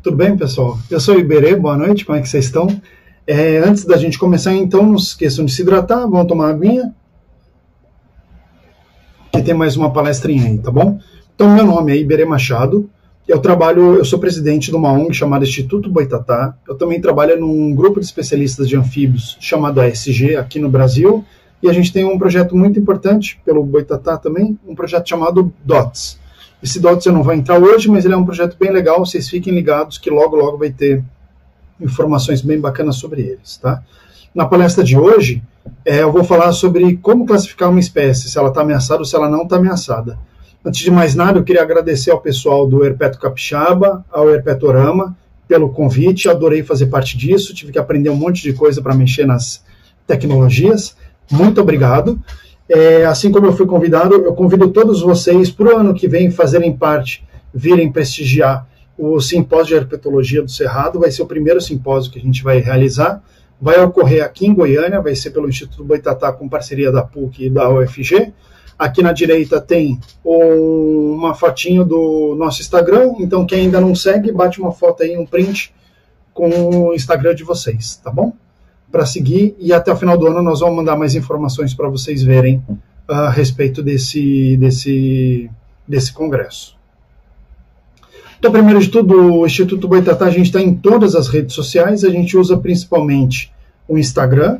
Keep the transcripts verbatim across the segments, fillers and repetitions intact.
Tudo bem, pessoal? Eu sou o Iberê, boa noite, como é que vocês estão? É, antes da gente começar, então, não se esqueçam de se hidratar, vão tomar uma aguinha, que tem mais uma palestrinha aí, tá bom? Então, meu nome é Iberê Machado, eu trabalho, eu sou presidente de uma O N G chamada Instituto Boitatá, eu também trabalho num grupo de especialistas de anfíbios chamado A S G, aqui no Brasil, e a gente tem um projeto muito importante pelo Boitatá também, um projeto chamado DOTS. Esse DOTS eu não vou entrar hoje, mas ele é um projeto bem legal, vocês fiquem ligados que logo, logo vai ter informações bem bacanas sobre eles, tá? Na palestra de hoje, é, eu vou falar sobre como classificar uma espécie, se ela está ameaçada ou se ela não está ameaçada. Antes de mais nada, eu queria agradecer ao pessoal do Herpeto Capixaba, ao Herpetorama, pelo convite, adorei fazer parte disso, tive que aprender um monte de coisa para mexer nas tecnologias, muito obrigado. É, assim como eu fui convidado, eu convido todos vocês para o ano que vem fazerem parte, virem prestigiar o simpósio de herpetologia do Cerrado. Vai ser o primeiro simpósio que a gente vai realizar, vai ocorrer aqui em Goiânia, vai ser pelo Instituto Boitatá com parceria da P U C e da U F G. Aqui na direita tem um, uma fotinho do nosso Instagram, então quem ainda não segue, bate uma foto aí, um print com o Instagram de vocês, tá bom? Para seguir, e até o final do ano nós vamos mandar mais informações para vocês verem uh, a respeito desse, desse, desse congresso. Então, primeiro de tudo, o Instituto Boitatá, a gente está em todas as redes sociais, a gente usa principalmente o Instagram,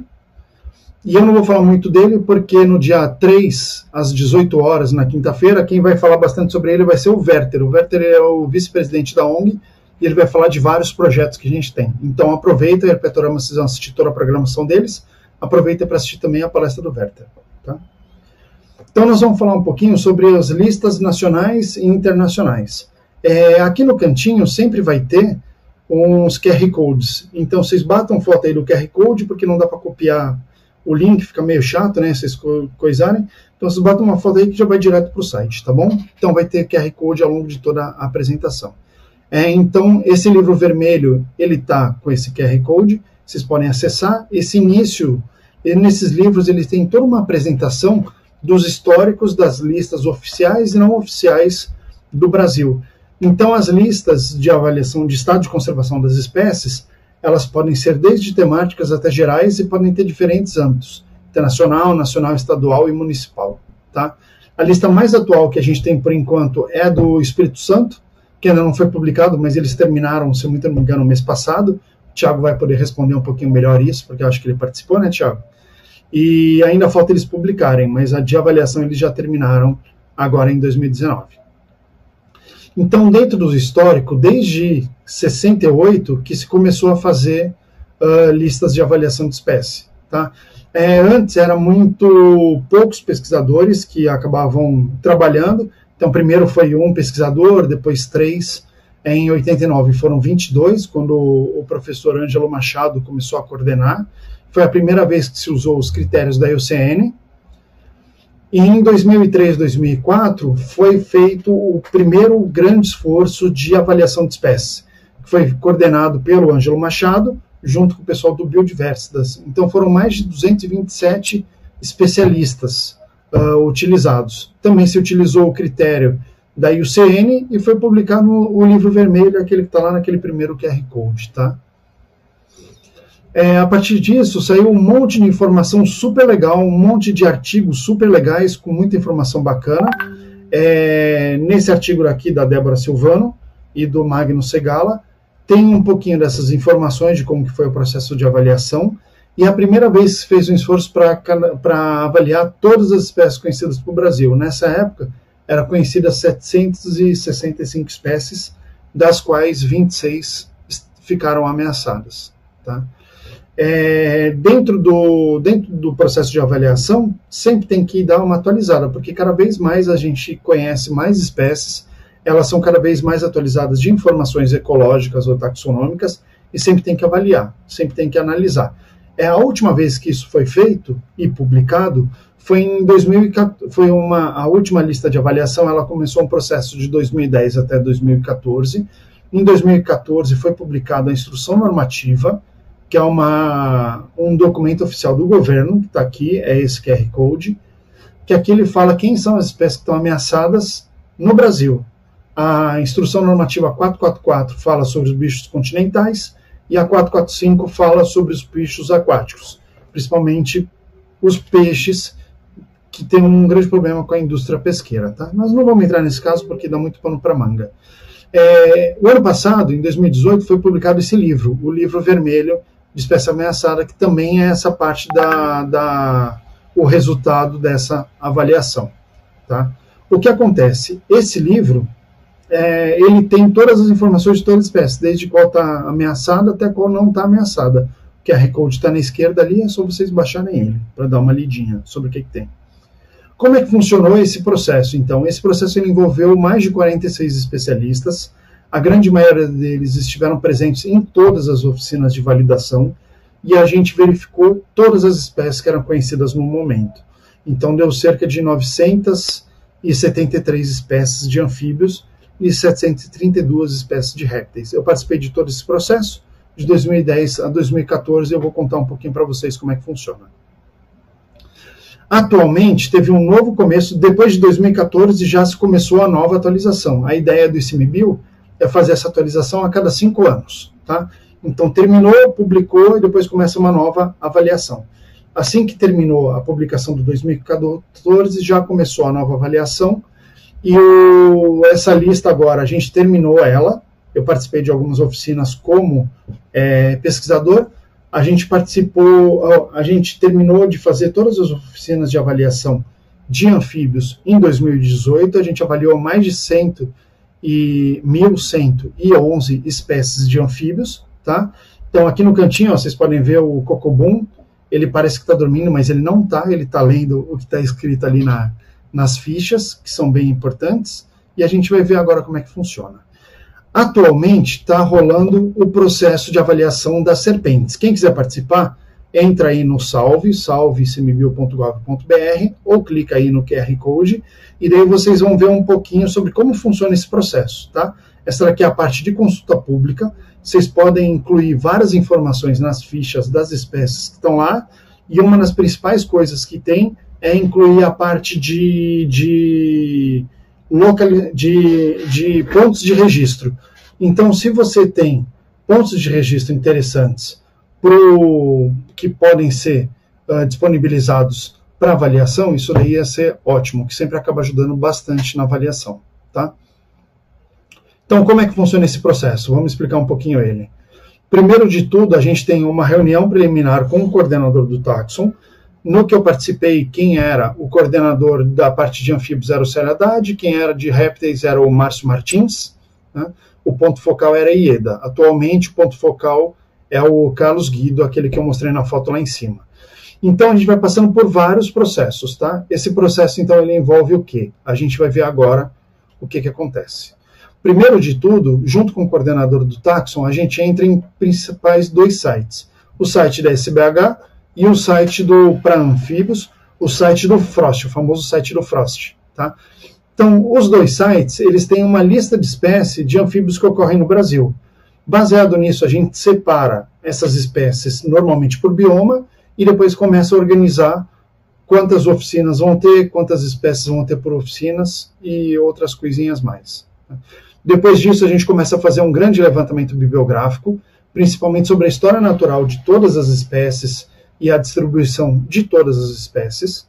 e eu não vou falar muito dele, porque no dia três, às dezoito horas, na quinta-feira, quem vai falar bastante sobre ele vai ser o Werther. O Werther é o vice-presidente da O N G, e ele vai falar de vários projetos que a gente tem. Então aproveita, e a Herpetorama, vocês vão assistir toda a programação deles, aproveita para assistir também a palestra do Werther. Tá? Então nós vamos falar um pouquinho sobre as listas nacionais e internacionais. É, aqui no cantinho sempre vai ter uns Q R Codes, então vocês batam foto aí do Q R Code, porque não dá para copiar o link, fica meio chato, né, vocês coisarem, então vocês batam uma foto aí que já vai direto para o site, tá bom? Então vai ter Q R Code ao longo de toda a apresentação. É, então, esse livro vermelho, ele está com esse Q R Code, vocês podem acessar. Esse início, nesses livros, eles têm toda uma apresentação dos históricos das listas oficiais e não oficiais do Brasil. Então, as listas de avaliação de estado de conservação das espécies, elas podem ser desde temáticas até gerais e podem ter diferentes âmbitos, internacional, nacional, estadual e municipal. Tá? A lista mais atual que a gente tem, por enquanto, é a do Espírito Santo, que ainda não foi publicado, mas eles terminaram, se eu não me engano, no mês passado. O Thiago vai poder responder um pouquinho melhor isso, porque eu acho que ele participou, né, Thiago? E ainda falta eles publicarem, mas a de avaliação eles já terminaram agora em dois mil e dezenove. Então, dentro do histórico, desde sessenta e oito, que se começou a fazer uh, listas de avaliação de espécie. Tá? É, antes, eram muito poucos pesquisadores que acabavam trabalhando. Então, primeiro foi um pesquisador, depois três. Em oitenta e nove foram vinte e dois, quando o professor Ângelo Machado começou a coordenar. Foi a primeira vez que se usou os critérios da I U C N. E em dois mil e três, dois mil e quatro, foi feito o primeiro grande esforço de avaliação de espécies, que foi coordenado pelo Ângelo Machado, junto com o pessoal do Biodiversitas. Então, foram mais de duzentos e vinte e sete especialistas Uh, utilizados. Também se utilizou o critério da I U C N e foi publicado o livro vermelho, aquele que está lá naquele primeiro Q R Code. Tá? É, a partir disso, saiu um monte de informação super legal, um monte de artigos super legais, com muita informação bacana. É, nesse artigo aqui da Débora Silvano e do Magno Segala, tem um pouquinho dessas informações de como que foi o processo de avaliação. E é a primeira vez que se fez um esforço para avaliar todas as espécies conhecidas para o Brasil. Nessa época, eram conhecidas setecentas e sessenta e cinco espécies, das quais vinte e seis ficaram ameaçadas. Tá? É, dentro, do, dentro do processo de avaliação, sempre tem que dar uma atualizada, porque cada vez mais a gente conhece mais espécies, elas são cada vez mais atualizadas de informações ecológicas ou taxonômicas, e sempre tem que avaliar, sempre tem que analisar. É, a última vez que isso foi feito e publicado foi em dois mil e quatorze, foi uma, a última lista de avaliação, ela começou um processo de dois mil e dez até dois mil e quatorze. Em dois mil e quatorze foi publicada a Instrução Normativa, que é uma, um documento oficial do governo, que está aqui, é esse Q R Code, que aqui ele fala quem são as espécies que estão ameaçadas no Brasil. A instrução normativa quatrocentos e quarenta e quatro fala sobre os bichos continentais e a quatrocentos e quarenta e cinco fala sobre os bichos aquáticos, principalmente os peixes, que tem um grande problema com a indústria pesqueira. Tá? Nós não vamos entrar nesse caso porque dá muito pano para manga. É, o ano passado, em dois mil e dezoito, foi publicado esse livro, o livro vermelho de espécie ameaçada, que também é essa parte da, da o resultado dessa avaliação. Tá? O que acontece? Esse livro, é, ele tem todas as informações de toda espécie, desde qual está ameaçada até qual não está ameaçada. O Q R Code está na esquerda ali, é só vocês baixarem ele, para dar uma lidinha sobre o que, que tem. Como é que funcionou esse processo, então? Esse processo ele envolveu mais de quarenta e seis especialistas, a grande maioria deles estiveram presentes em todas as oficinas de validação, e a gente verificou todas as espécies que eram conhecidas no momento. Então deu cerca de novecentas e setenta e três espécies de anfíbios e setecentas e trinta e duas espécies de répteis. Eu participei de todo esse processo, de dois mil e dez a dois mil e quatorze, e eu vou contar um pouquinho para vocês como é que funciona. Atualmente, teve um novo começo, depois de dois mil e quatorze já se começou a nova atualização. A ideia do ICMBio é fazer essa atualização a cada cinco anos. Tá? Então, terminou, publicou e depois começa uma nova avaliação. Assim que terminou a publicação do dois mil e quatorze, já começou a nova avaliação e o, essa lista agora, a gente terminou ela. Eu participei de algumas oficinas como é, pesquisador. A gente participou, a gente terminou de fazer todas as oficinas de avaliação de anfíbios em dois mil e dezoito. A gente avaliou mais de mil cento e onze espécies de anfíbios. Tá? Então, aqui no cantinho, ó, vocês podem ver o cocobum. Ele parece que está dormindo, mas ele não está. Ele está lendo o que está escrito ali na, nas fichas, que são bem importantes. E a gente vai ver agora como é que funciona. Atualmente está rolando o processo de avaliação das serpentes. Quem quiser participar, entra aí no Salve, salve i c m bio ponto gov ponto b r, ou clica aí no Q R Code, e daí vocês vão ver um pouquinho sobre como funciona esse processo. Tá? Essa daqui é a parte de consulta pública. Vocês podem incluir várias informações nas fichas das espécies que estão lá, e uma das principais coisas que tem é incluir a parte de... de Local, de, de pontos de registro. Então, se você tem pontos de registro interessantes pro, que podem ser uh, disponibilizados para avaliação, isso daí ia ser ótimo, que sempre acaba ajudando bastante na avaliação. Tá? Então, como é que funciona esse processo? Vamos explicar um pouquinho ele. Primeiro de tudo, a gente tem uma reunião preliminar com o coordenador do Taxon. No que eu participei, quem era o coordenador da parte de anfíbios era o Célio Haddad, quem era de répteis era o Márcio Martins, né? O ponto focal era a Ieda. Atualmente, o ponto focal é o Carlos Guido, aquele que eu mostrei na foto lá em cima. Então, a gente vai passando por vários processos. Tá? Esse processo, então, ele envolve o quê? A gente vai ver agora o que, que acontece. Primeiro de tudo, junto com o coordenador do Taxon, a gente entra em principais dois sites. O site da S B H e o site do para anfíbios, o site do Frost, o famoso site do Frost. Tá? Então, os dois sites, eles têm uma lista de espécies de anfíbios que ocorrem no Brasil. Baseado nisso, a gente separa essas espécies normalmente por bioma e depois começa a organizar quantas oficinas vão ter, quantas espécies vão ter por oficinas e outras coisinhas mais. Depois disso, a gente começa a fazer um grande levantamento bibliográfico, principalmente sobre a história natural de todas as espécies e a distribuição de todas as espécies.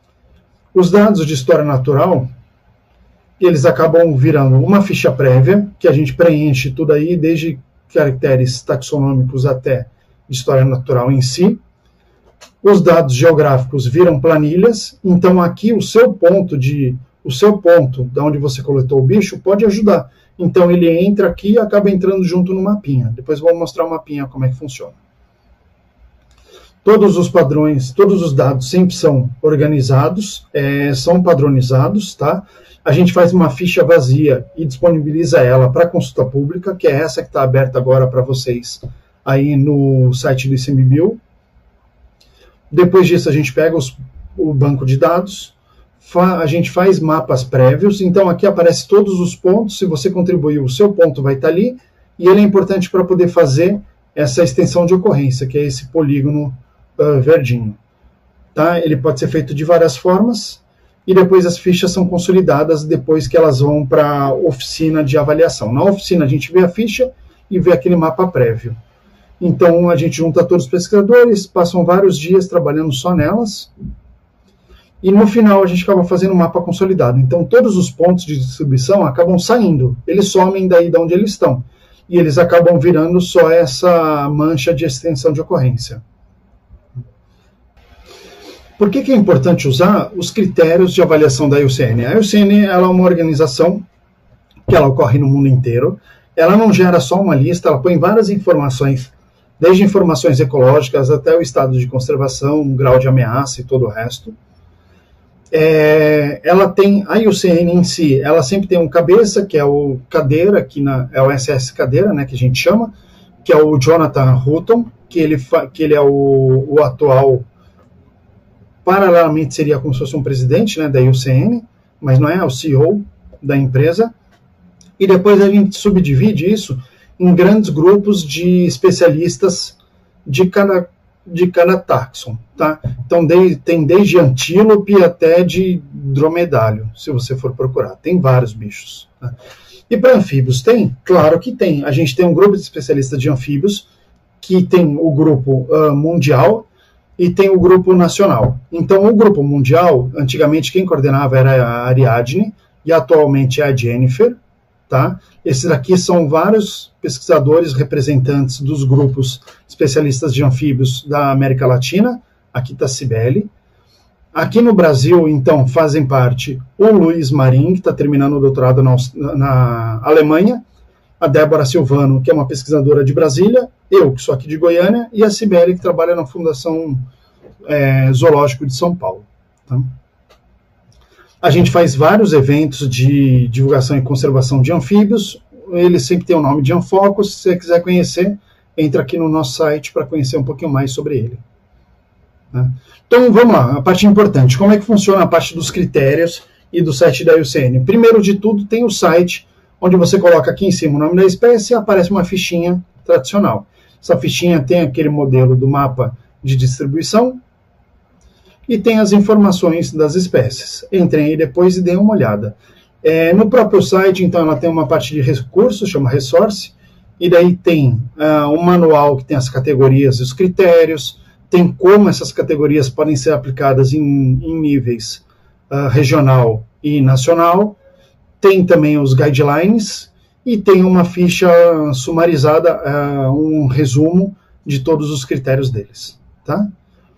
Os dados de história natural, eles acabam virando uma ficha prévia, que a gente preenche tudo aí, desde caracteres taxonômicos até de história natural em si. Os dados geográficos viram planilhas, então aqui o seu ponto de, o seu ponto de onde você coletou o bicho pode ajudar. Então ele entra aqui e acaba entrando junto no mapinha. Depois eu vou mostrar o mapinha como é que funciona. Todos os padrões, todos os dados sempre são organizados, é, são padronizados, tá? A gente faz uma ficha vazia e disponibiliza ela para consulta pública, que é essa que está aberta agora para vocês aí no site do ICMBio. Depois disso, a gente pega os, o banco de dados, fa, a gente faz mapas prévios, então aqui aparece todos os pontos, se você contribuiu, o seu ponto vai estar ali, e ele é importante para poder fazer essa extensão de ocorrência, que é esse polígono uh, verdinho. Tá? Ele pode ser feito de várias formas, e depois as fichas são consolidadas depois que elas vão para a oficina de avaliação. Na oficina a gente vê a ficha e vê aquele mapa prévio. Então a gente junta todos os pesquisadores, passam vários dias trabalhando só nelas, e no final a gente acaba fazendo um mapa consolidado. Então todos os pontos de distribuição acabam saindo, eles somem daí de onde eles estão, e eles acabam virando só essa mancha de extensão de ocorrência. Por que que é importante usar os critérios de avaliação da I U C N? A I U C N ela é uma organização que ela ocorre no mundo inteiro. Ela não gera só uma lista, ela põe várias informações, desde informações ecológicas até o estado de conservação, o grau de ameaça e todo o resto. É, ela tem, a I U C N em si, ela sempre tem um cabeça, que é o Cadeira, que na, é o S S Cadeira, né, que a gente chama, que é o Jonathan Hutton, que ele, que ele é o, o atual, paralelamente seria como se fosse um presidente, né, da I U C N, mas não é, é o C E O da empresa. E depois a gente subdivide isso em grandes grupos de especialistas de cada, de cada taxon, tá? Então de, tem desde antílope até de dromedário, se você for procurar. Tem vários bichos. Tá? E para anfíbios tem? Claro que tem. A gente tem um grupo de especialistas de anfíbios, que tem o grupo uh, mundial e tem o grupo nacional. Então o grupo mundial, antigamente quem coordenava era a Ariadne, e atualmente é a Jennifer. Tá? Esses aqui são vários pesquisadores representantes dos grupos especialistas de anfíbios da América Latina. Aqui está a Cibele. Aqui no Brasil, então, fazem parte o Luiz Marim, que está terminando o doutorado na, na Alemanha, a Débora Silvano, que é uma pesquisadora de Brasília, eu, que sou aqui de Goiânia, e a Cibele, que trabalha na Fundação é, Zoológico de São Paulo. Tá? A gente faz vários eventos de divulgação e conservação de anfíbios. Ele sempre tem o nome de Anfocus. Se você quiser conhecer, entra aqui no nosso site para conhecer um pouquinho mais sobre ele. Né? Então, vamos lá. A parte importante. Como é que funciona a parte dos critérios e do site da I U C N? Primeiro de tudo, tem o site, onde você coloca aqui em cima o nome da espécie e aparece uma fichinha tradicional. Essa fichinha tem aquele modelo do mapa de distribuição, e tem as informações das espécies. Entrem aí depois e deem uma olhada. É, no próprio site, então, ela tem uma parte de recursos, chama Resource, e daí tem uh, um manual que tem as categorias e os critérios, tem como essas categorias podem ser aplicadas em, em níveis uh, regional e nacional, tem também os guidelines, e tem uma ficha sumarizada, uh, um resumo de todos os critérios deles. Tá?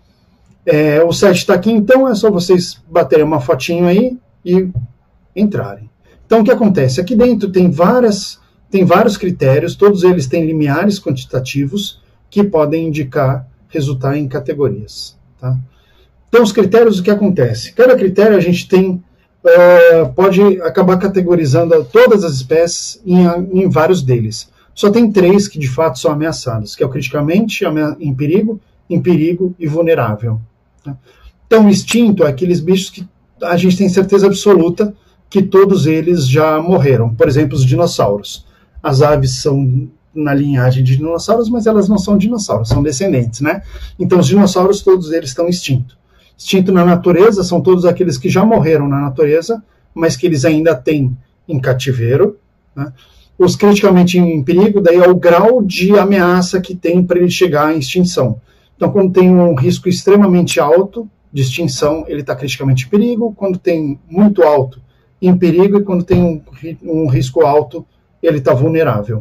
É, o site está aqui, então é só vocês baterem uma fotinho aí e entrarem. Então o que acontece? Aqui dentro tem, várias, tem vários critérios, todos eles têm limiares quantitativos que podem indicar, resultar em categorias. Tá? Então os critérios, o que acontece? Cada critério a gente tem, uh, pode acabar categorizando todas as espécies em, em vários deles. Só tem três que de fato são ameaçados, que é o criticamente em perigo, em perigo e vulnerável. Então, extinto é aqueles bichos que a gente tem certeza absoluta que todos eles já morreram. Por exemplo, os dinossauros. As aves são na linhagem de dinossauros, mas elas não são dinossauros, são descendentes, né? Então, os dinossauros, todos eles estão extintos. Extinto na natureza são todos aqueles que já morreram na natureza, mas que eles ainda têm em cativeiro. Né? Os criticamente em perigo, daí é o grau de ameaça que tem para ele chegar à extinção. Então, quando tem um risco extremamente alto de extinção, ele está criticamente em perigo. Quando tem muito alto, em perigo. E quando tem um, um risco alto, ele está vulnerável.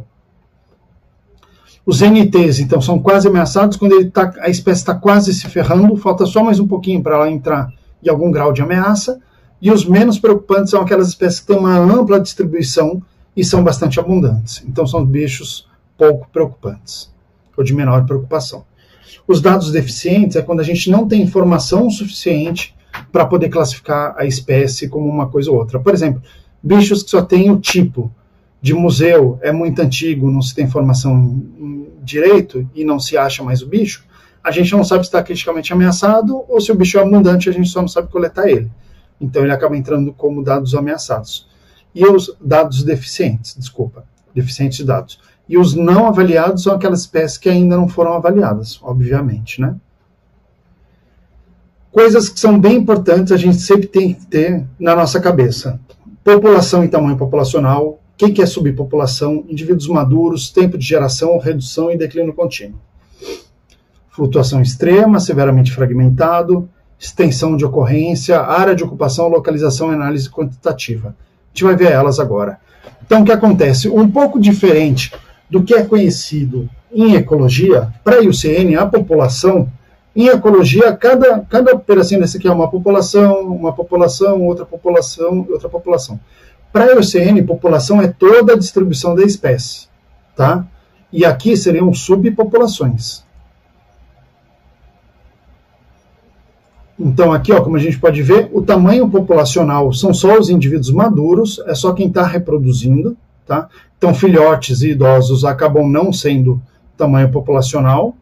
Os N Ts, então, são quase ameaçados. Quando ele tá, a espécie está quase se ferrando, falta só mais um pouquinho para ela entrar em algum grau de ameaça. E os menos preocupantes são aquelas espécies que têm uma ampla distribuição e são bastante abundantes. Então, são bichos pouco preocupantes, ou de menor preocupação. Os dados deficientes é quando a gente não tem informação suficiente para poder classificar a espécie como uma coisa ou outra. Por exemplo, bichos que só têm o tipo de museu, é muito antigo, não se tem informação direito e não se acha mais o bicho, a gente não sabe se está criticamente ameaçado ou se o bicho é abundante, a gente só não sabe coletar ele. Então ele acaba entrando como dados ameaçados. E os dados deficientes, desculpa, deficientes de dados. E os não avaliados são aquelas espécies que ainda não foram avaliadas, obviamente, né? Coisas que são bem importantes, a gente sempre tem que ter na nossa cabeça. População e tamanho populacional, o que é subpopulação, indivíduos maduros, tempo de geração, redução e declínio contínuo. Flutuação extrema, severamente fragmentado, extensão de ocorrência, área de ocupação, localização e análise quantitativa. A gente vai ver elas agora. Então, o que acontece? Um pouco diferente do que é conhecido em ecologia, para a I U C N, a população, em ecologia, cada, cada pedacinho desse aqui é uma população, uma população, outra população, outra população. Para a I U C N, população é toda a distribuição da espécie, tá? E aqui seriam subpopulações. Então aqui, ó, como a gente pode ver, o tamanho populacional são só os indivíduos maduros, é só quem está reproduzindo, tá? Então filhotes e idosos acabam não sendo tamanho populacional.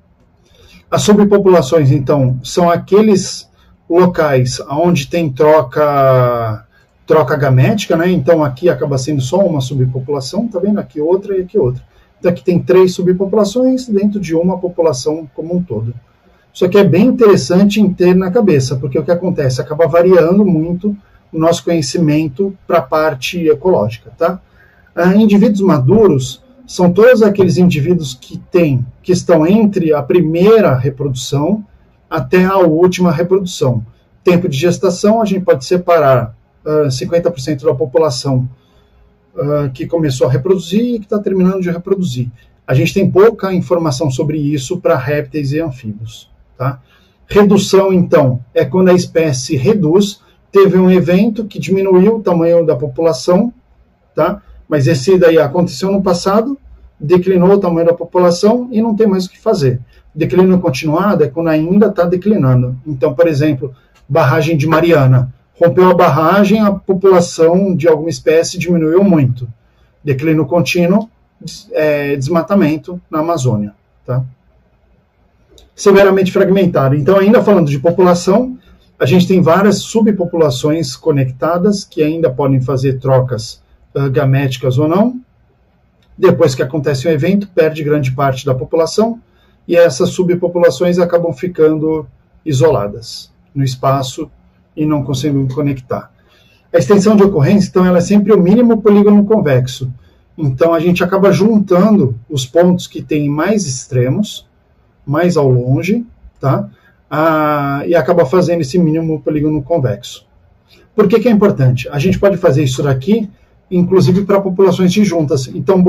As subpopulações, então, são aqueles locais onde tem troca, troca gamética, né? Então aqui acaba sendo só uma subpopulação, tá vendo? Aqui outra e aqui outra. Então aqui tem três subpopulações dentro de uma população como um todo. Isso aqui é bem interessante em ter na cabeça, porque o que acontece? Acaba variando muito o nosso conhecimento para a parte ecológica, tá? Ah, indivíduos maduros são todos aqueles indivíduos que têm, que estão entre a primeira reprodução até a última reprodução. Tempo de gestação, a gente pode separar uh, cinquenta por cento da população uh, que começou a reproduzir e que está terminando de reproduzir. A gente tem pouca informação sobre isso para répteis e anfíbios. Tá? Redução, então, é quando a espécie reduz, teve um evento que diminuiu o tamanho da população, tá? Mas esse daí aconteceu no passado, declinou o tamanho da população e não tem mais o que fazer. Declínio continuado é quando ainda está declinando. Então, por exemplo, barragem de Mariana. Rompeu a barragem, a população de alguma espécie diminuiu muito. Declínio contínuo, é, desmatamento na Amazônia. Tá? Severamente fragmentado. Então, ainda falando de população, a gente tem várias subpopulações conectadas que ainda podem fazer trocas uh, gaméticas ou não. Depois que acontece o evento, perde grande parte da população e essas subpopulações acabam ficando isoladas no espaço e não conseguem conectar. A extensão de ocorrência, então, ela é sempre o mínimo polígono convexo. Então, a gente acaba juntando os pontos que têm mais extremos, mais ao longe, tá? Ah, e acaba fazendo esse mínimo polígono convexo. Por que que é importante? A gente pode fazer isso daqui, inclusive para populações disjuntas. Então,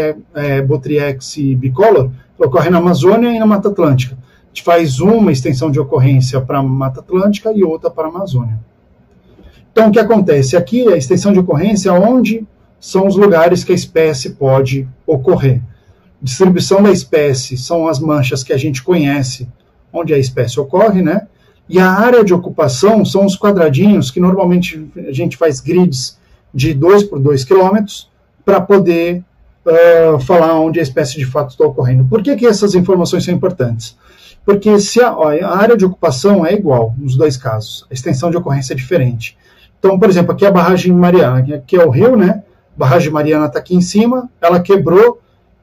é, Botrytis bicolor ocorre na Amazônia e na Mata Atlântica. A gente faz uma extensão de ocorrência para a Mata Atlântica e outra para a Amazônia. Então, o que acontece? Aqui, a extensão de ocorrência, onde são os lugares que a espécie pode ocorrer. Distribuição da espécie são as manchas que a gente conhece onde a espécie ocorre, né? E a área de ocupação são os quadradinhos que normalmente a gente faz grids de dois por dois quilômetros para poder uh, falar onde a espécie de fato está ocorrendo. Por que que essas informações são importantes? Porque se a, ó, a área de ocupação é igual nos dois casos, a extensão de ocorrência é diferente. Então, por exemplo, aqui é a barragem Mariana, aqui é o rio, né? A barragem Mariana está aqui em cima, ela quebrou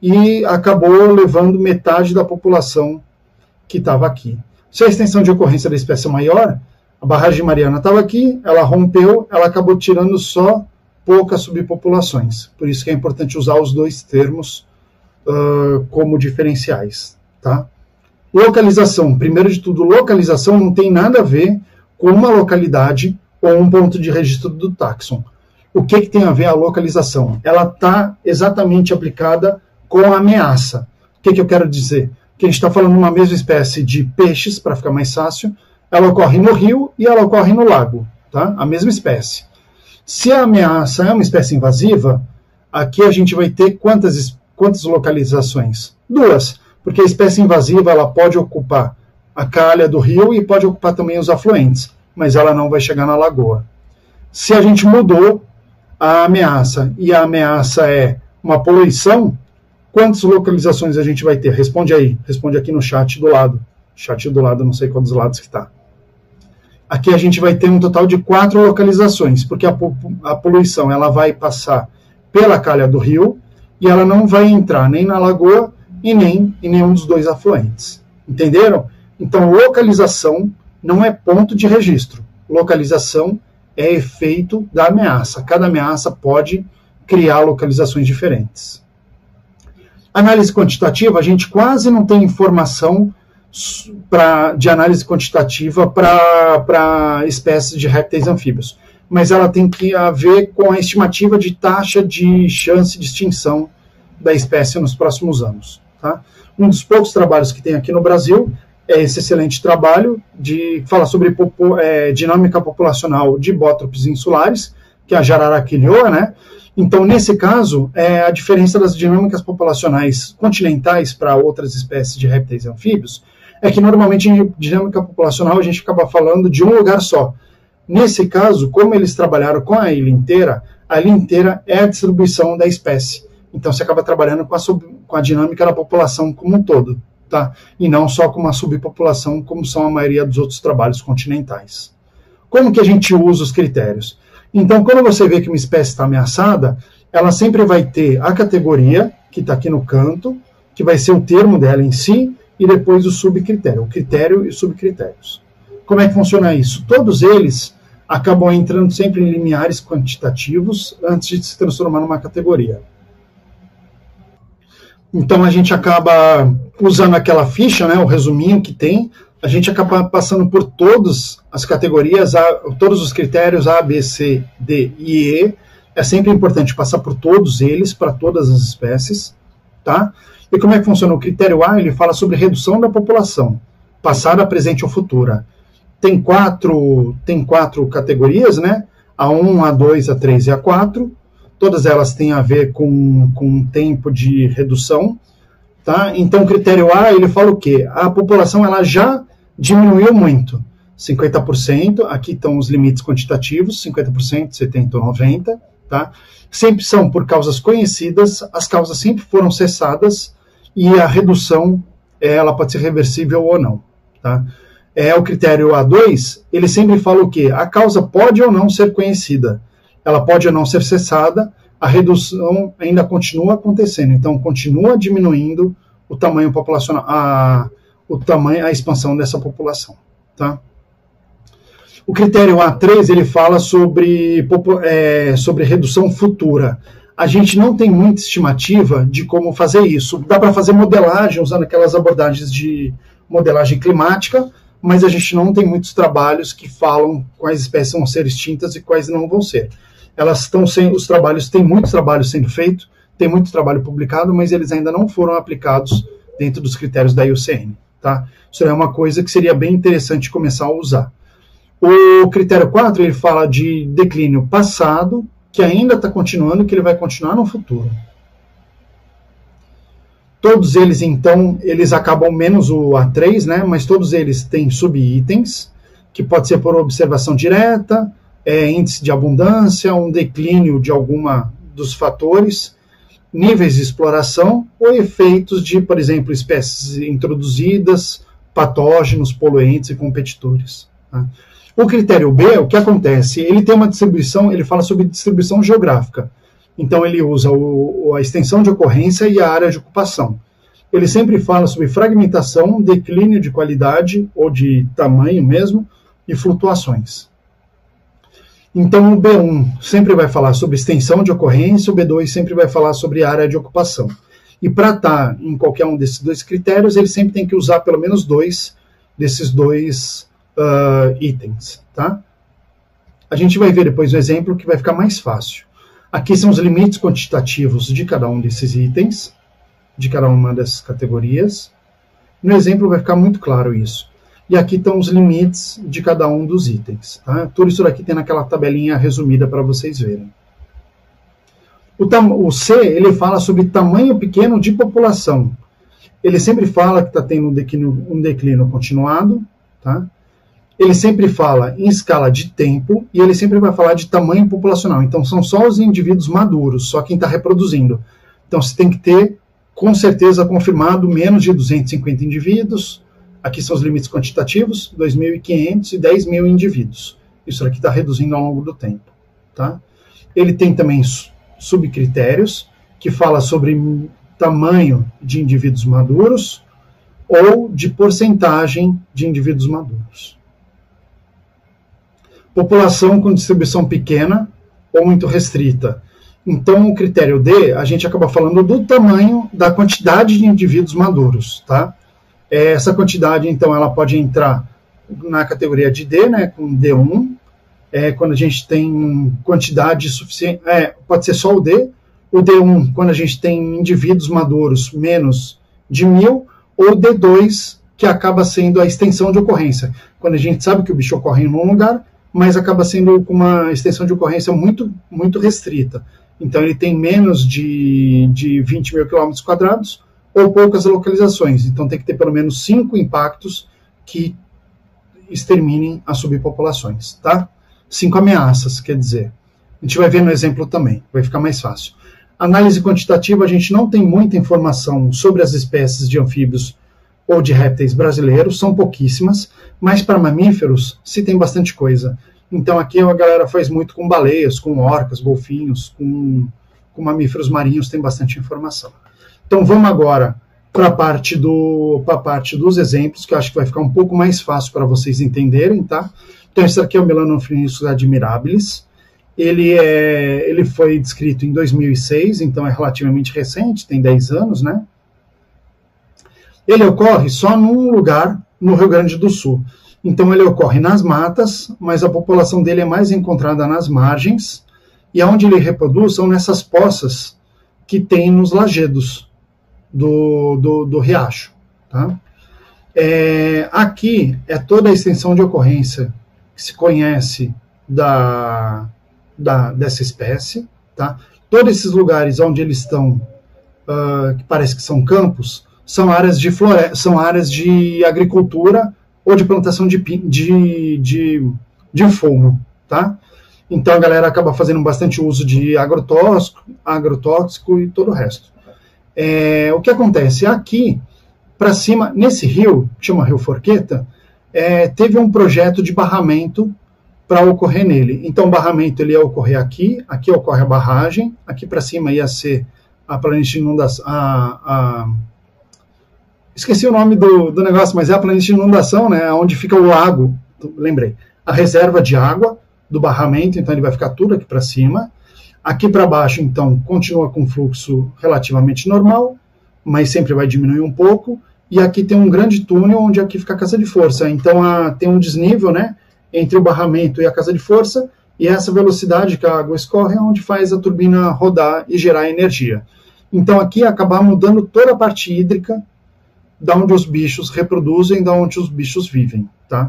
e acabou levando metade da população que estava aqui. Se a extensão de ocorrência da espécie é maior, a barragem Mariana estava aqui, ela rompeu, ela acabou tirando só poucas subpopulações. Por isso que é importante usar os dois termos uh, como diferenciais. Tá? Localização. Primeiro de tudo, localização não tem nada a ver com uma localidade ou um ponto de registro do táxon. O que, que tem a ver a localização? Ela está exatamente aplicada com a ameaça. O que, que eu quero dizer? Que a gente está falando de uma mesma espécie de peixes, para ficar mais fácil, ela ocorre no rio e ela ocorre no lago, tá? A mesma espécie. Se a ameaça é uma espécie invasiva, aqui a gente vai ter quantas, quantas localizações? Duas, porque a espécie invasiva ela pode ocupar a calha do rio e pode ocupar também os afluentes, mas ela não vai chegar na lagoa. Se a gente mudou a ameaça e a ameaça é uma poluição, quantas localizações a gente vai ter? Responde aí, responde aqui no chat do lado. Chat do lado, não sei qual dos lados que está. Aqui a gente vai ter um total de quatro localizações, porque a, a poluição ela vai passar pela calha do rio e ela não vai entrar nem na lagoa e nem em nenhum dos dois afluentes. Entenderam? Então, localização não é ponto de registro. Localização é efeito da ameaça. Cada ameaça pode criar localizações diferentes. Análise quantitativa, a gente quase não tem informação pra, de análise quantitativa para espécies de répteis anfíbios, mas ela tem que a ver com a estimativa de taxa de chance de extinção da espécie nos próximos anos. Tá? Um dos poucos trabalhos que tem aqui no Brasil é esse excelente trabalho de fala sobre popo, é, dinâmica populacional de bótropes insulares, que é a jararaquilhoa, né? Então, nesse caso, é, a diferença das dinâmicas populacionais continentais para outras espécies de répteis e anfíbios é que, normalmente, em dinâmica populacional, a gente acaba falando de um lugar só. Nesse caso, como eles trabalharam com a ilha inteira, a ilha inteira é a distribuição da espécie. Então, você acaba trabalhando com a, sub, com a dinâmica da população como um todo, tá? E não só com uma subpopulação, como são a maioria dos outros trabalhos continentais. Como que a gente usa os critérios? Então, quando você vê que uma espécie está ameaçada, ela sempre vai ter a categoria, que está aqui no canto, que vai ser o termo dela em si, e depois o subcritério, o critério e subcritérios. Como é que funciona isso? Todos eles acabam entrando sempre em limiares quantitativos antes de se transformar numa categoria. Então, a gente acaba usando aquela ficha, né, o resuminho que tem, a gente acaba passando por todas as categorias, a, todos os critérios A, B, C, D e E. É sempre importante passar por todos eles, para todas as espécies. Tá? E como é que funciona? O critério A, ele fala sobre redução da população, passada, presente ou futura. Tem quatro, tem quatro categorias, né? A um, A dois, A três e A quatro. Todas elas têm a ver com, com tempo de redução. Tá? Então, o critério A, ele fala o quê? A população ela já diminuiu muito, cinquenta por cento, aqui estão os limites quantitativos, cinquenta por cento, setenta por cento, noventa por cento, tá? Sempre são por causas conhecidas, as causas sempre foram cessadas e a redução ela pode ser reversível ou não. Tá? É o critério A dois, ele sempre fala o quê? A causa pode ou não ser conhecida, ela pode ou não ser cessada, a redução ainda continua acontecendo, então continua diminuindo o tamanho populacional, a, o tamanho, a expansão dessa população. Tá? O critério A três, ele fala sobre, é, sobre redução futura. A gente não tem muita estimativa de como fazer isso. Dá para fazer modelagem usando aquelas abordagens de modelagem climática, mas a gente não tem muitos trabalhos que falam quais espécies vão ser extintas e quais não vão ser. Elas estão sem os trabalhos, tem muitos trabalhos sendo feitos, tem muito trabalho publicado, mas eles ainda não foram aplicados dentro dos critérios da I U C N. Tá? Isso é uma coisa que seria bem interessante começar a usar. O critério quatro, ele fala de declínio passado, que ainda está continuando, que ele vai continuar no futuro. Todos eles, então, eles acabam menos o A três, né? Mas todos eles têm subitens, que pode ser por observação direta, é, índice de abundância, um declínio de alguma dos fatores, níveis de exploração ou efeitos de, por exemplo, espécies introduzidas, patógenos, poluentes e competidores. Tá? O critério B, o que acontece? Ele tem uma distribuição, ele fala sobre distribuição geográfica. Então, ele usa o, a extensão de ocorrência e a área de ocupação. Ele sempre fala sobre fragmentação, declínio de qualidade ou de tamanho mesmo e flutuações. Então, o B um sempre vai falar sobre extensão de ocorrência, o B dois sempre vai falar sobre área de ocupação. E para estar em qualquer um desses dois critérios, ele sempre tem que usar pelo menos dois desses dois Uh, itens, tá? A gente vai ver depois o exemplo que vai ficar mais fácil. Aqui são os limites quantitativos de cada um desses itens, de cada uma dessas categorias. No exemplo vai ficar muito claro isso. E aqui estão os limites de cada um dos itens, tá? Tudo isso daqui tem naquela tabelinha resumida para vocês verem. O, o C, ele fala sobre tamanho pequeno de população. Ele sempre fala que está tendo um declínio, um declínio continuado, tá? Ele sempre fala em escala de tempo e ele sempre vai falar de tamanho populacional. Então, são só os indivíduos maduros, só quem está reproduzindo. Então, você tem que ter, com certeza, confirmado menos de duzentos e cinquenta indivíduos. Aqui são os limites quantitativos, dois mil e quinhentos e dez mil indivíduos. Isso aqui está reduzindo ao longo do tempo. Tá? Ele tem também subcritérios, que fala sobre tamanho de indivíduos maduros ou de porcentagem de indivíduos maduros. população com distribuição pequena ou muito restrita. Então, o critério D, a gente acaba falando do tamanho da quantidade de indivíduos maduros, tá? Essa quantidade, então, ela pode entrar na categoria de D, né, com D um, é, quando a gente tem quantidade suficiente, é, pode ser só o D, o D um, quando a gente tem indivíduos maduros menos de mil, ou o D dois, que acaba sendo a extensão de ocorrência, quando a gente sabe que o bicho ocorre em um lugar, mas acaba sendo com uma extensão de ocorrência muito, muito restrita. Então, ele tem menos de, de vinte mil quilômetros quadrados ou poucas localizações. Então, tem que ter pelo menos cinco impactos que exterminem as subpopulações, tá? Cinco ameaças, quer dizer. A gente vai ver no exemplo também, vai ficar mais fácil. Análise quantitativa, a gente não tem muita informação sobre as espécies de anfíbios ou de répteis brasileiros, são pouquíssimas, mas para mamíferos se tem bastante coisa. Então aqui a galera faz muito com baleias, com orcas, golfinhos, com, com mamíferos marinhos, tem bastante informação. Então vamos agora para a parte, do, parte dos exemplos, que eu acho que vai ficar um pouco mais fácil para vocês entenderem, tá? Então esse aqui é o Melanophrynus admirabilis. Ele, é, ele foi descrito em dois mil e seis, então é relativamente recente, tem dez anos, né? Ele ocorre só num lugar no Rio Grande do Sul. Então ele ocorre nas matas, mas a população dele é mais encontrada nas margens, e onde ele reproduz são nessas poças que tem nos lajedos do, do, do riacho. Tá? É, aqui é toda a extensão de ocorrência que se conhece da, da, dessa espécie. Tá? Todos esses lugares onde eles estão, uh, que parece que são campos, são áreas de floresta, são áreas de agricultura ou de plantação de, de, de, de fumo, tá? Então a galera acaba fazendo bastante uso de agrotóxico, agrotóxico e todo o resto. É, o que acontece? Aqui, para cima, nesse rio, que chama Rio Forqueta, é, teve um projeto de barramento para ocorrer nele. Então o barramento ele ia ocorrer aqui, aqui ocorre a barragem, aqui para cima ia ser a planície de inundação, a, a esqueci o nome do, do negócio, mas é a planície de inundação, né, onde fica o lago, lembrei, a reserva de água do barramento, então ele vai ficar tudo aqui para cima. Aqui para baixo, então, continua com fluxo relativamente normal, mas sempre vai diminuir um pouco. E aqui tem um grande túnel onde aqui fica a casa de força. Então a, tem um desnível, né, entre o barramento e a casa de força, e essa velocidade que a água escorre é onde faz a turbina rodar e gerar energia. Então aqui acabar mudando toda a parte hídrica da onde os bichos reproduzem, da onde os bichos vivem, tá?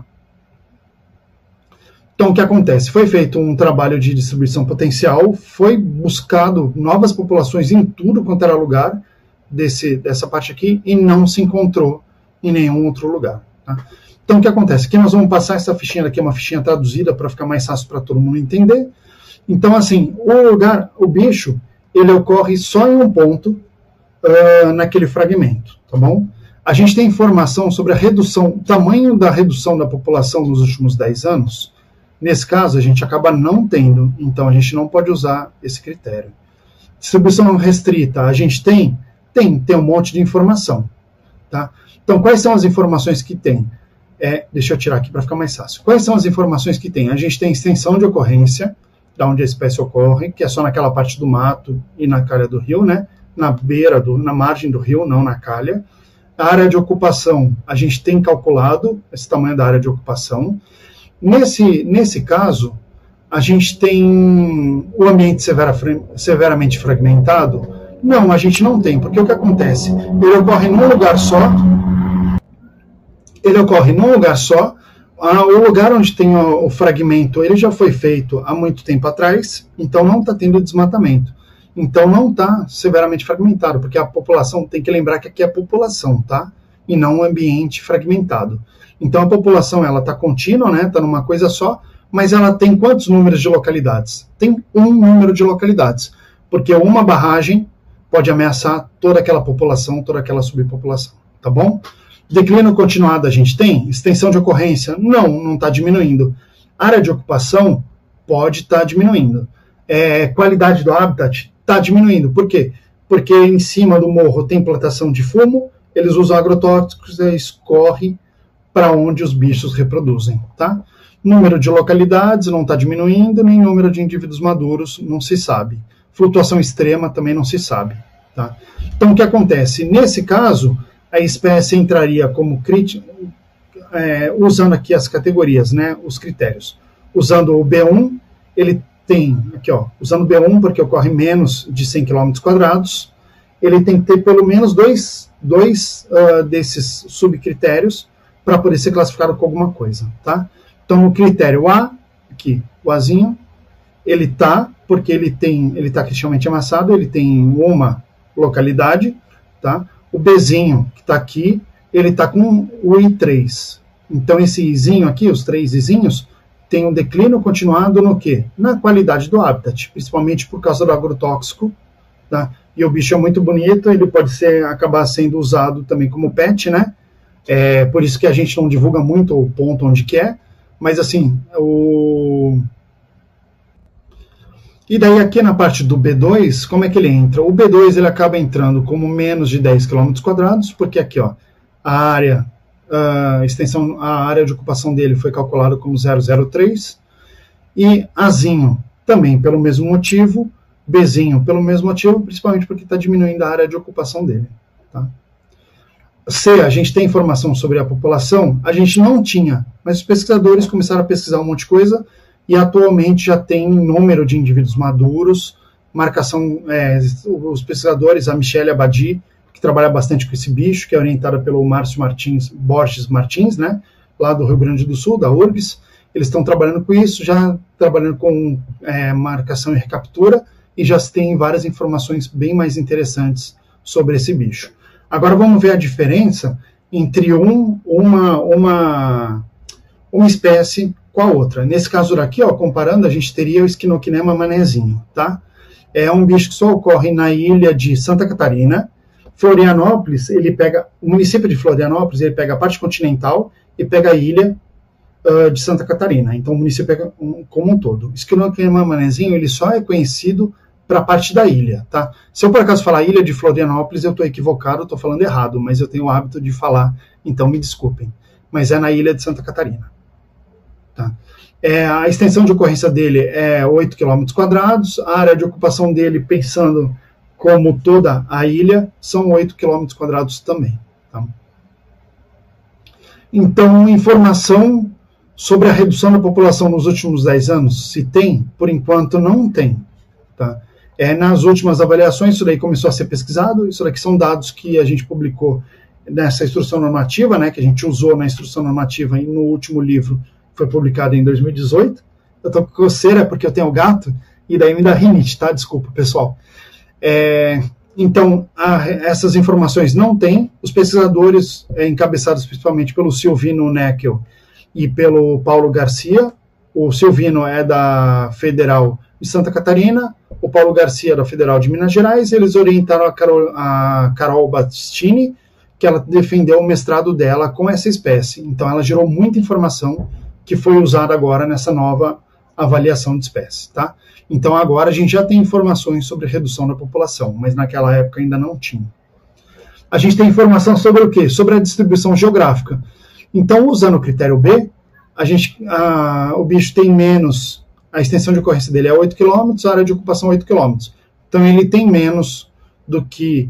Então, o que acontece? Foi feito um trabalho de distribuição potencial, foi buscado novas populações em tudo quanto era lugar desse, dessa parte aqui, e não se encontrou em nenhum outro lugar, tá? Então, o que acontece? Aqui nós vamos passar essa fichinha aqui, uma fichinha traduzida para ficar mais fácil para todo mundo entender. Então, assim, o lugar, o bicho, ele ocorre só em um ponto uh, naquele fragmento, tá bom? A gente tem informação sobre a redução, o tamanho da redução da população nos últimos dez anos. Nesse caso, a gente acaba não tendo, então a gente não pode usar esse critério. Distribuição restrita, a gente tem? Tem, tem um monte de informação. Tá? Então, quais são as informações que tem? É, deixa eu tirar aqui para ficar mais fácil. Quais são as informações que tem? A gente tem extensão de ocorrência, da onde a espécie ocorre, que é só naquela parte do mato e na calha do rio, né? Na beira, do, na margem do rio, não na calha. A área de ocupação, a gente tem calculado esse tamanho da área de ocupação. Nesse, nesse caso, a gente tem o ambiente severa, severamente fragmentado? Não, a gente não tem, porque o que acontece? Ele ocorre num lugar só, ele ocorre num lugar só, o lugar onde tem o, o fragmento, ele já foi feito há muito tempo atrás, então não está tendo desmatamento. Então não está severamente fragmentado, porque a população, tem que lembrar que aqui é a população, tá? E não o ambiente fragmentado. Então a população, ela está contínua, né? Está numa coisa só, mas ela tem quantos números de localidades? Tem um número de localidades, porque uma barragem pode ameaçar toda aquela população, toda aquela subpopulação, tá bom? Declínio continuado a gente tem? Extensão de ocorrência? Não, não está diminuindo. Área de ocupação pode estar tá diminuindo. É, qualidade do habitat está diminuindo. Por quê? Porque em cima do morro tem plantação de fumo, eles usam agrotóxicos e escorre para onde os bichos reproduzem, tá? Número de localidades não está diminuindo, nem número de indivíduos maduros não se sabe. Flutuação extrema também não se sabe. Tá? Então, o que acontece? Nesse caso, a espécie entraria como crítica, é, usando aqui as categorias, né, os critérios. Usando o B um, ele tem, aqui ó, usando o B um, porque ocorre menos de cem quilômetros quadrados, ele tem que ter pelo menos dois, dois uh, desses subcritérios para poder ser classificado com alguma coisa. Tá? Então, no critério A, aqui, o Azinho, ele está, porque ele tem, ele está criticamente amassado, ele tem uma localidade, tá? O Bzinho, que está aqui, ele está com o I três. Então, esse Izinho aqui, os três Izinhos, tem um declínio continuado no quê? Na qualidade do habitat, principalmente por causa do agrotóxico, tá? E o bicho é muito bonito, ele pode ser, acabar sendo usado também como pet, né? É, por isso que a gente não divulga muito o ponto onde que é, mas assim, o... E daí aqui na parte do B dois, como é que ele entra? O B dois ele acaba entrando como menos de dez quilômetros quadrados, porque aqui ó, a área, a extensão, a área de ocupação dele foi calculada como zero vírgula zero três, e Azinho também pelo mesmo motivo, Bzinho pelo mesmo motivo, principalmente porque está diminuindo a área de ocupação dele. Tá? Se a gente tem informação sobre a população, a gente não tinha, mas os pesquisadores começaram a pesquisar um monte de coisa e atualmente já tem número de indivíduos maduros, marcação, é, os pesquisadores, a Michelle Abadi, que trabalha bastante com esse bicho, que é orientada pelo Márcio Martins, Borges Martins, né, lá do Rio Grande do Sul, da U R G S, eles estão trabalhando com isso, já trabalhando com é, marcação e recaptura, e já se tem várias informações bem mais interessantes sobre esse bicho. Agora vamos ver a diferença entre um, uma, uma, uma espécie com a outra. Nesse caso daqui, ó, comparando, a gente teria o Esquinoquinema manezinho. Tá? É um bicho que só ocorre na ilha de Santa Catarina. Florianópolis, ele pega, o município de Florianópolis, ele pega a parte continental e pega a ilha uh, de Santa Catarina. Então o município pega um, como um todo. O Esquinoquinema manezinho, ele só é conhecido para a parte da ilha, tá? Se eu por acaso falar ilha de Florianópolis, eu estou equivocado, estou falando errado, mas eu tenho o hábito de falar, então me desculpem. Mas é na ilha de Santa Catarina. Tá? É, a extensão de ocorrência dele é oito quilômetros quadrados, a área de ocupação dele, pensando como toda a ilha, são oito quilômetros quadrados também. Tá? Então, informação sobre a redução da população nos últimos dez anos, se tem, por enquanto não tem. Tá? É, nas últimas avaliações, isso daí começou a ser pesquisado, isso daqui são dados que a gente publicou nessa instrução normativa, né, que a gente usou na instrução normativa e no último livro, foi publicado em dois mil e dezoito. Eu estou com coceira porque eu tenho gato, e daí me dá rinite, tá? Desculpa, pessoal. É, então, a, essas informações não tem. Os pesquisadores, é, encabeçados principalmente pelo Silvino Neckel e pelo Paulo Garcia, o Silvino é da Federal de Santa Catarina, o Paulo Garcia da Federal de Minas Gerais, eles orientaram a Carol, a Carol Battistini, que ela defendeu o mestrado dela com essa espécie. Então ela gerou muita informação que foi usada agora nessa nova avaliação de espécie. Tá? Então agora a gente já tem informações sobre redução da população, mas naquela época ainda não tinha. A gente tem informação sobre o quê? Sobre a distribuição geográfica. Então, usando o critério B, a gente, a, o bicho tem menos... A extensão de ocorrência dele é oito quilômetros, a área de ocupação é oito quilômetros. Então, ele tem menos do que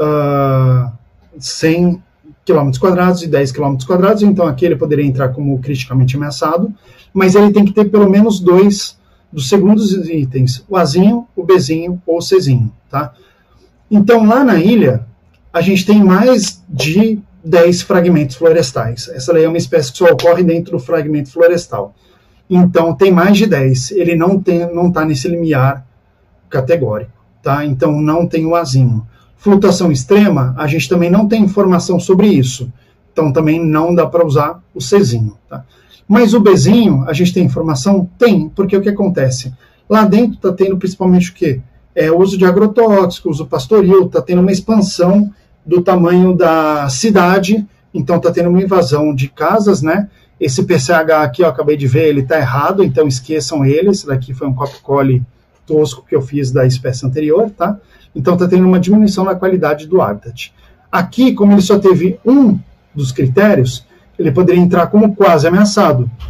uh, cem quilômetros quadrados e dez quilômetros quadrados. Então, aqui ele poderia entrar como criticamente ameaçado, mas ele tem que ter pelo menos dois dos segundos itens, o Azinho, o Bzinho ou o Czinho. Tá? Então, lá na ilha, a gente tem mais de dez fragmentos florestais. Essa daí é uma espécie que só ocorre dentro do fragmento florestal. Então, tem mais de dez. Ele não tem, não está nesse limiar categórico. Tá? Então, não tem o Azinho. Flutuação extrema, a gente também não tem informação sobre isso. Então, também não dá para usar o Czinho. Tá? Mas o Bzinho, a gente tem informação? Tem, porque o que acontece? Lá dentro está tendo principalmente o quê? É, o uso de agrotóxicos, uso pastoril, está tendo uma expansão do tamanho da cidade, então está tendo uma invasão de casas, né? Esse P C H aqui, eu acabei de ver, ele está errado, então esqueçam ele. Esse daqui foi um copy-cole tosco que eu fiz da espécie anterior, tá? Então está tendo uma diminuição na qualidade do habitat. Aqui, como ele só teve um dos critérios, ele poderia entrar como quase ameaçado.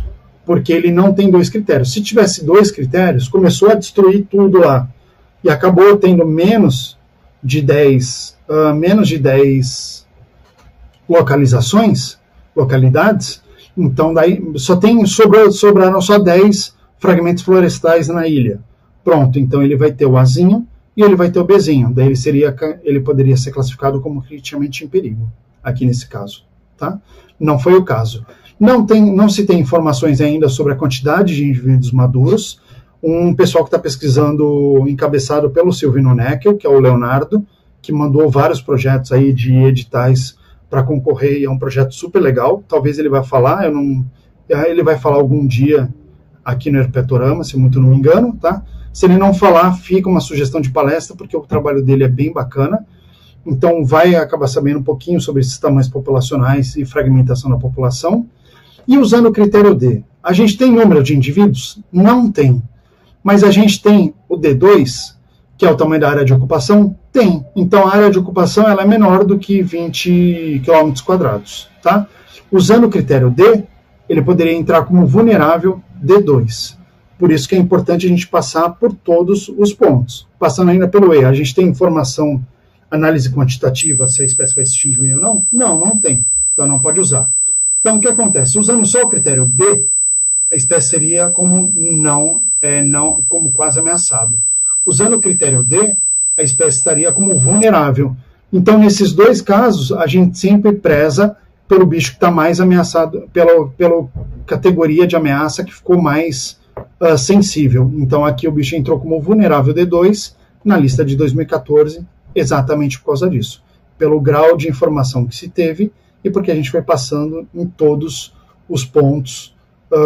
porque ele não tem dois critérios. Se tivesse dois critérios, começou a destruir tudo lá e acabou tendo menos de dez, uh, menos de dez localizações, localidades, então daí só tem, sobrou, sobraram só dez fragmentos florestais na ilha. Pronto, então ele vai ter o Azinho e ele vai ter o Bzinho. Daí ele, seria, ele poderia ser classificado como criticamente em perigo, aqui nesse caso. Tá? Não foi o caso. Não, tem, não se tem informações ainda sobre a quantidade de indivíduos maduros. Um pessoal que está pesquisando, encabeçado pelo Silvino Neckel, que é o Leonardo, que mandou vários projetos aí de editais para concorrer, e é um projeto super legal. Talvez ele vai falar, eu não, ele vai falar algum dia aqui no Herpetorama, se muito não me engano, tá? Se ele não falar, fica uma sugestão de palestra, porque o trabalho dele é bem bacana. Então vai acabar sabendo um pouquinho sobre esses tamanhos populacionais e fragmentação da população. E usando o critério D, a gente tem número de indivíduos? Não tem. Mas a gente tem o D dois, que é o tamanho da área de ocupação? Tem. Então a área de ocupação ela é menor do que vinte quilômetros quadrados. Tá? Usando o critério D, ele poderia entrar como vulnerável D dois. Por isso que é importante a gente passar por todos os pontos. Passando ainda pelo E, a gente tem informação, análise quantitativa, se a espécie vai se extinguir ou não? Não, não tem. Então não pode usar. Então o que acontece? Usando só o critério B, a espécie seria como não, é, não como quase ameaçado. Usando o critério D, a espécie estaria como vulnerável. Então nesses dois casos, a gente sempre preza pelo bicho que está mais ameaçado, pela, pela categoria de ameaça que ficou mais uh, sensível. Então aqui o bicho entrou como vulnerável D dois na lista de dois mil e quatorze, exatamente por causa disso. Pelo grau de informação que se teve e porque a gente foi passando em todos os pontos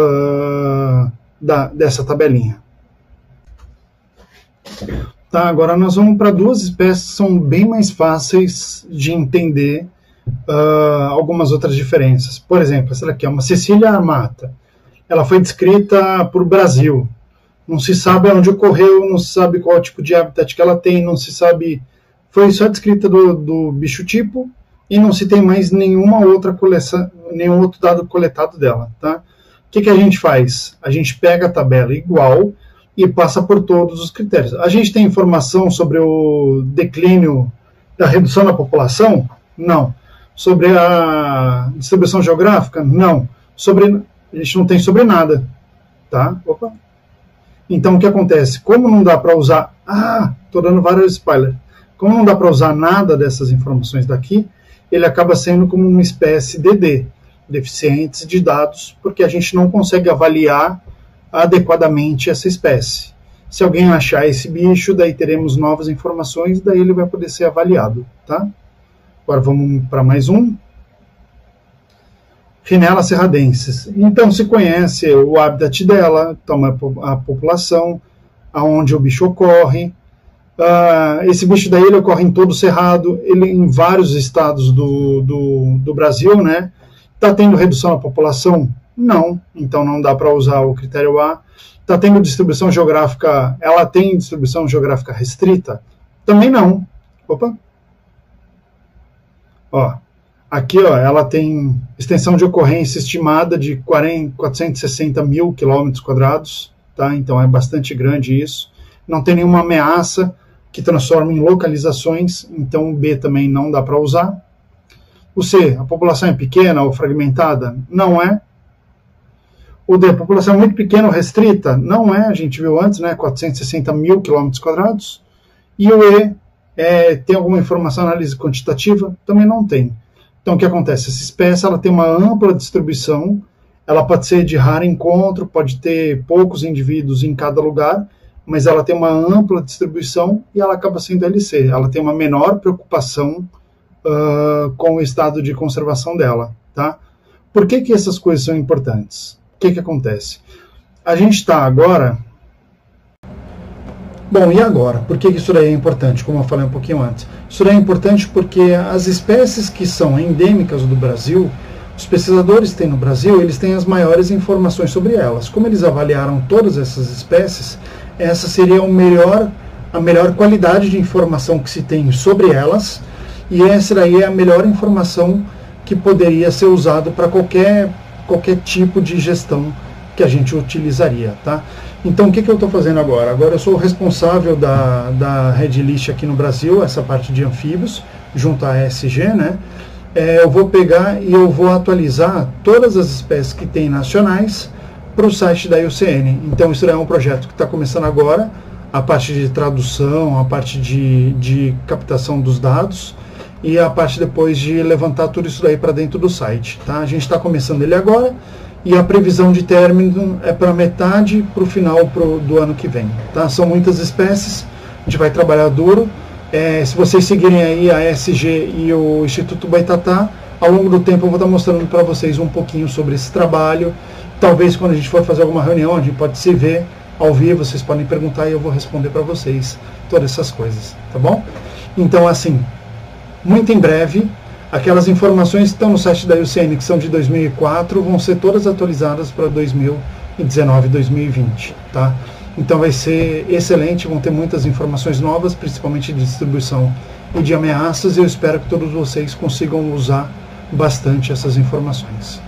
uh, da, dessa tabelinha. Tá, agora nós vamos para duas espécies que são bem mais fáceis de entender uh, algumas outras diferenças. Por exemplo, essa daqui é uma Cecília armata. Ela foi descrita por Brasil. Não se sabe onde ocorreu, não se sabe qual tipo de habitat que ela tem, não se sabe... Foi só descrita do, do bicho tipo e não se tem mais nenhuma outra coleção, nenhum outro dado coletado dela. Tá? O que, que a gente faz? A gente pega a tabela igual e passa por todos os critérios. A gente tem informação sobre o declínio da redução da população? Não. Sobre a distribuição geográfica? Não. Sobre, a gente não tem sobre nada. Tá? Opa. Então, o que acontece? Como não dá para usar... Ah, estou dando vários spoilers. Como não dá para usar nada dessas informações daqui, ele acaba sendo como uma espécie D D, deficientes de dados, porque a gente não consegue avaliar adequadamente essa espécie. Se alguém achar esse bicho, daí teremos novas informações, daí ele vai poder ser avaliado. Tá? Agora vamos para mais um. Rhinella serradensis. Então se conhece o habitat dela, toma a população, aonde o bicho ocorre. Uh, esse bicho daí ele ocorre em todo o cerrado, ele em vários estados do, do, do Brasil, né? Está tendo redução da população? Não, então não dá para usar o critério A. Está tendo distribuição geográfica, ela tem distribuição geográfica restrita? Também não. Opa. Ó, aqui ó, ela tem extensão de ocorrência estimada de quatrocentos e sessenta mil quilômetros quadrados, tá? Então é bastante grande isso. Não tem nenhuma ameaça que transforma em localizações, então o B também não dá para usar. O C, a população é pequena ou fragmentada? Não é. O D, a população é muito pequena ou restrita? Não é, a gente viu antes, né, quatrocentos e sessenta mil quilômetros quadrados. E o E, é, tem alguma informação, análise quantitativa? Também não tem. Então o que acontece? Essa espécie ela tem uma ampla distribuição, ela pode ser de raro encontro, pode ter poucos indivíduos em cada lugar, mas ela tem uma ampla distribuição e ela acaba sendo L C. Ela tem uma menor preocupação uh, com o estado de conservação dela. Tá? Por que, que essas coisas são importantes? O que, que acontece? A gente está agora... Bom, e agora? Por que, que isso daí é importante? Como eu falei um pouquinho antes. Isso daí é importante porque as espécies que são endêmicas do Brasil, os pesquisadores que têm no Brasil, eles têm as maiores informações sobre elas. Como eles avaliaram todas essas espécies, essa seria o melhor, a melhor qualidade de informação que se tem sobre elas, e essa daí é a melhor informação que poderia ser usada para qualquer, qualquer tipo de gestão que a gente utilizaria, tá? Então, o que, que eu estou fazendo agora? Agora eu sou o responsável da, da Red List aqui no Brasil, essa parte de anfíbios, junto à E S G, né? É, eu vou pegar e eu vou atualizar todas as espécies que tem nacionais para o site da I U C N. Então, isso é um projeto que está começando agora, a parte de tradução, a parte de, de captação dos dados e a parte depois de levantar tudo isso daí para dentro do site, tá? A gente está começando ele agora e a previsão de término é para metade para o final pro, do ano que vem, tá? São muitas espécies, a gente vai trabalhar duro. É, se vocês seguirem aí a E S G e o Instituto Boitatá, ao longo do tempo eu vou estar mostrando para vocês um pouquinho sobre esse trabalho. Talvez quando a gente for fazer alguma reunião, a gente pode se ver ao vivo, vocês podem perguntar e eu vou responder para vocês todas essas coisas, tá bom? Então, assim, muito em breve, aquelas informações que estão no site da I U C N, que são de dois mil e quatro, vão ser todas atualizadas para dois mil e dezenove, dois mil e vinte, tá? Então vai ser excelente, vão ter muitas informações novas, principalmente de distribuição e de ameaças, e eu espero que todos vocês consigam usar bastante essas informações.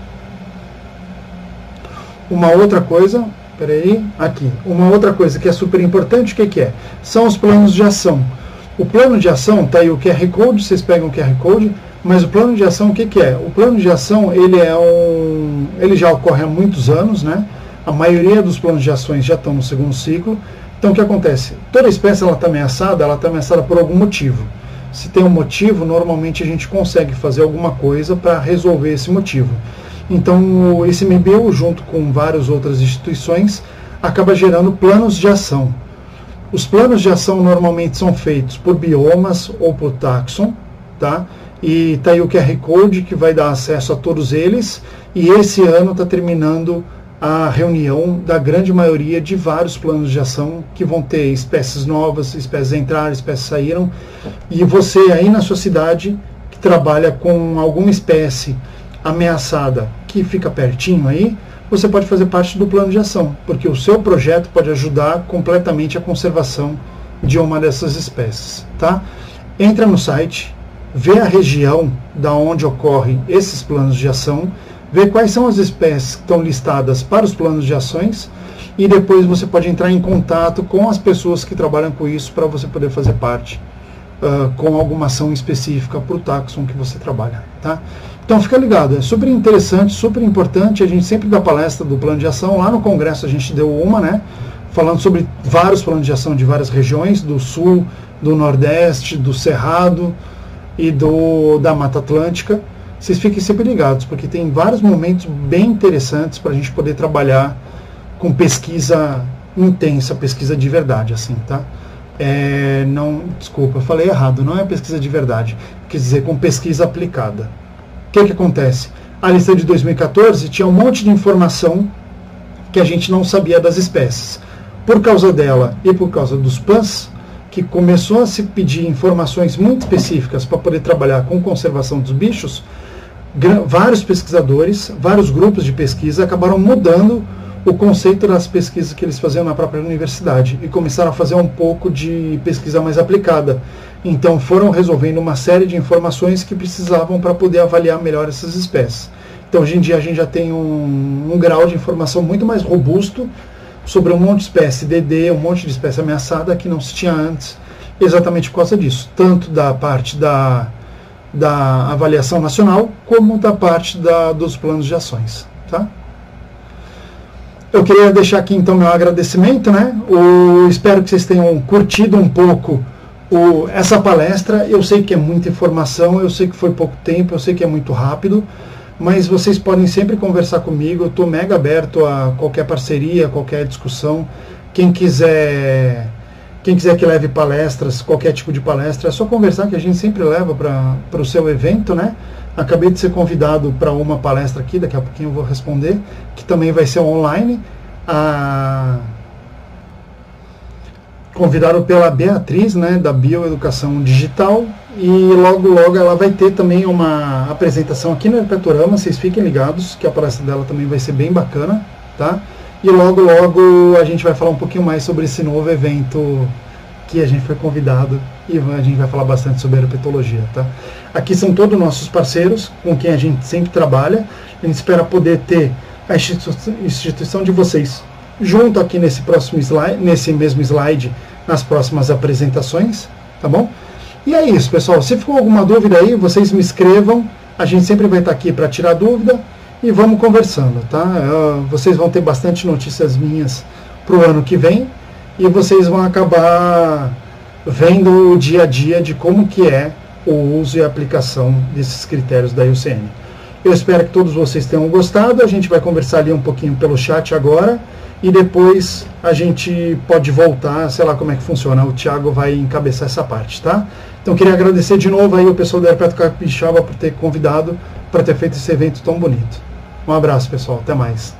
Uma outra coisa, peraí, aqui, uma outra coisa que é super importante, o que, que é? São os planos de ação. O plano de ação, tá aí o Q R Code, vocês pegam o Q R Code, mas o plano de ação, o que, que é? O plano de ação, ele, é um, ele já ocorre há muitos anos, né? A maioria dos planos de ações já estão no segundo ciclo. Então, o que acontece? Toda espécie está ameaçada, ela está ameaçada por algum motivo. Se tem um motivo, normalmente a gente consegue fazer alguma coisa para resolver esse motivo. Então, o I C M B U, junto com várias outras instituições, acaba gerando planos de ação. Os planos de ação normalmente são feitos por biomas ou por taxon, tá? E está aí o Q R Code que vai dar acesso a todos eles. E esse ano está terminando a reunião da grande maioria de vários planos de ação que vão ter espécies novas, espécies entraram, espécies saíram. E você aí na sua cidade que trabalha com alguma espécie ameaçada que fica pertinho aí, você pode fazer parte do plano de ação, porque o seu projeto pode ajudar completamente a conservação de uma dessas espécies, tá? Entra no site, vê a região da onde ocorrem esses planos de ação, vê quais são as espécies que estão listadas para os planos de ações e depois você pode entrar em contato com as pessoas que trabalham com isso para você poder fazer parte uh, com alguma ação específica para o taxon que você trabalha, tá? Então fica ligado, é super interessante, super importante, a gente sempre dá palestra do plano de ação, lá no congresso a gente deu uma, né, falando sobre vários planos de ação de várias regiões, do sul, do nordeste, do cerrado e do, da Mata Atlântica. Vocês fiquem sempre ligados, porque tem vários momentos bem interessantes para a gente poder trabalhar com pesquisa intensa, pesquisa de verdade, assim, tá? É, não, desculpa, eu falei errado, não é pesquisa de verdade, quer dizer, com pesquisa aplicada. O que que acontece? A lista de dois mil e quatorze tinha um monte de informação que a gente não sabia das espécies. Por causa dela e por causa dos P A Ns, que começou a se pedir informações muito específicas para poder trabalhar com conservação dos bichos, vários pesquisadores, vários grupos de pesquisa acabaram mudando o conceito das pesquisas que eles faziam na própria universidade e começaram a fazer um pouco de pesquisa mais aplicada. Então foram resolvendo uma série de informações que precisavam para poder avaliar melhor essas espécies. Então hoje em dia a gente já tem um, um grau de informação muito mais robusto sobre um monte de espécie D D, um monte de espécie ameaçada que não se tinha antes, exatamente por causa disso, tanto da parte da, da avaliação nacional, como da parte da, dos planos de ações, tá? Eu queria deixar aqui então meu agradecimento, né? O, espero que vocês tenham curtido um pouco o, essa palestra. Eu sei que é muita informação, eu sei que foi pouco tempo, eu sei que é muito rápido, mas vocês podem sempre conversar comigo, eu estou mega aberto a qualquer parceria, qualquer discussão. Quem quiser, quem quiser que leve palestras, qualquer tipo de palestra, é só conversar que a gente sempre leva para o seu evento, né? Acabei de ser convidado para uma palestra aqui, daqui a pouquinho eu vou responder, que também vai ser online. A... Convidado pela Beatriz, né, da Bioeducação Digital, e logo logo ela vai ter também uma apresentação aqui no Herpetorama, vocês fiquem ligados que a palestra dela também vai ser bem bacana, tá? E logo logo a gente vai falar um pouquinho mais sobre esse novo evento que a gente foi convidado e a gente vai falar bastante sobre herpetologia, tá? Aqui são todos nossos parceiros com quem a gente sempre trabalha, a gente espera poder ter a institu instituição de vocês junto aqui nesse próximo slide, nesse mesmo slide, nas próximas apresentações, tá bom? E é isso, pessoal. Se ficou alguma dúvida aí, vocês me escrevam. A gente sempre vai estar aqui para tirar dúvida e vamos conversando, tá? Uh, vocês vão ter bastante notícias minhas para o ano que vem e vocês vão acabar vendo o dia a dia de como que é o uso e a aplicação desses critérios da I U C N. Eu espero que todos vocês tenham gostado. A gente vai conversar ali um pouquinho pelo chat agora e depois a gente pode voltar, sei lá como é que funciona. O Thiago vai encabeçar essa parte, tá? Então queria agradecer de novo aí o pessoal da Herpeto Capixaba por ter convidado, para ter feito esse evento tão bonito. Um abraço, pessoal. Até mais.